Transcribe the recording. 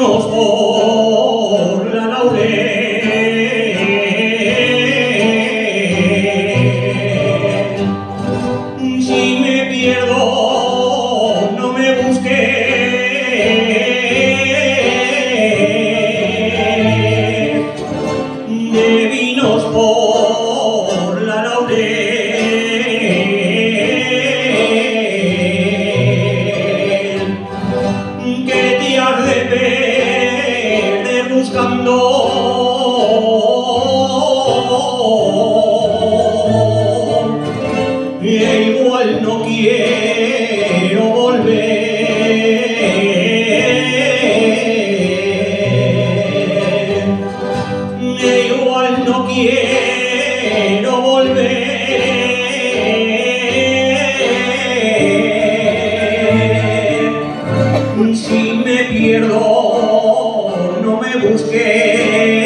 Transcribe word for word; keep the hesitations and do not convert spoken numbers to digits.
vinos por la laurel. Si me pierdo, no me busques. De vinos por la laurel, que te has de perder buscando e igual no quiero volver, e igual no quiero volver. Si me pierdo, no me busques.